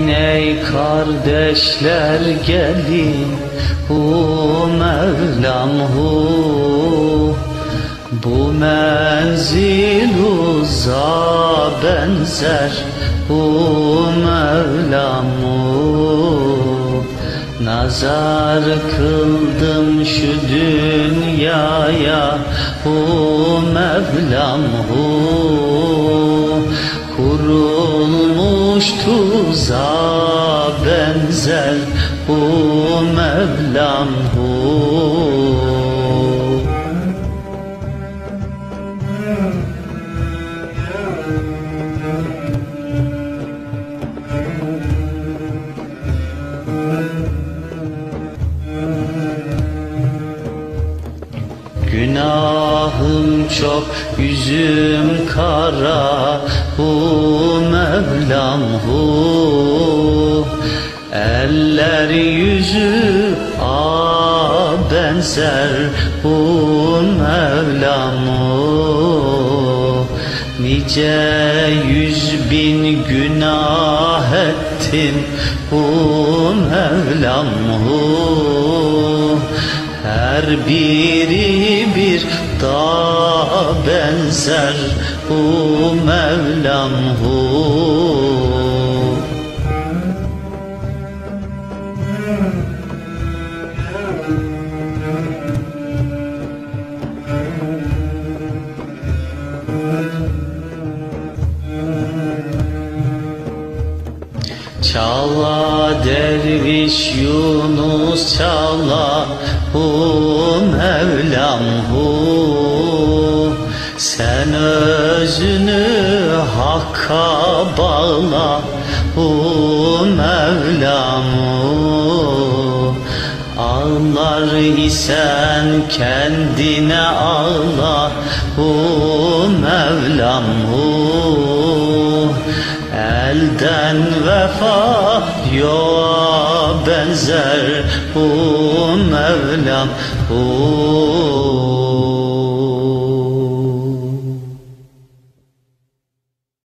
ey kardeşler gelin, Mevlam bu menzil uzağa benzer, Mevlam nazar kıldım şu dünyaya, Mevlam kurulmuş tuzağa benzer, Mevlam Günahım çok, yüzüm kara, Mevlam eller yüzü benzer, Mevlam nice 100.000 günah ettim, Mevlam her biri bir dağa benzer, Mevlam Çala derviş Yunus çala, Mevlam sen özünü Hakk'a bağla, Mevlam ağlar isen kendine ağla, Mevlam elden vefa yoğa benzer, Mevlam